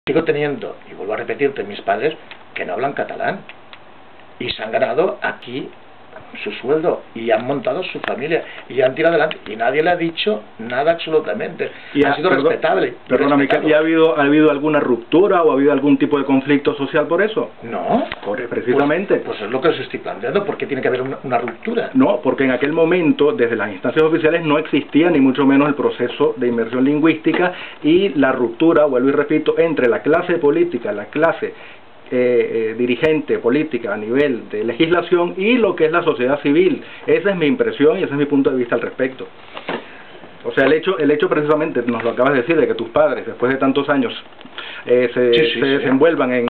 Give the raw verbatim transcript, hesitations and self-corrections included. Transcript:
Sigo teniendo, y vuelvo a repetirte, mis padres que no hablan catalán y se han ganado aquí su sueldo y han montado su familia y han tirado adelante y nadie le ha dicho nada absolutamente. Y ha ha, sido perdón, respetable. Perdóname, ¿y ha habido, ha habido alguna ruptura o ha habido algún tipo de conflicto social por eso? No. Por, precisamente. Pues, pues es lo que os estoy planteando. ¿Por qué tiene que haber una, una ruptura? No, porque en aquel momento, desde las instancias oficiales, no existía ni mucho menos el proceso de inmersión lingüística y la ruptura, vuelvo y repito, entre la clase política, la clase Eh, eh, dirigente política a nivel de legislación y lo que es la sociedad civil. Esa es mi impresión y ese es mi punto de vista al respecto. O sea, el hecho, el hecho precisamente, nos lo acabas de decir, de que tus padres, después de tantos años, eh, se, sí, sí, se sí. desenvuelvan en